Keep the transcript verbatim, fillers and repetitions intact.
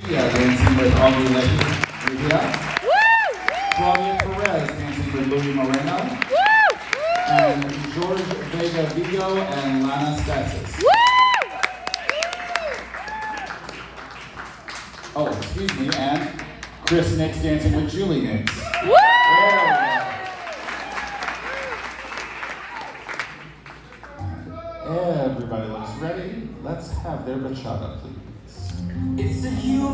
Padilla dancing with Augie Leija. Claudia Perez dancing with Loui Moreno. And Jorge, Vega, Vigo, and Lana, Stasis. Oh, excuse me, and Chris Nix dancing with Julie Nix. Woo! Everybody looks ready. Let's have their bachata, please. It's a huge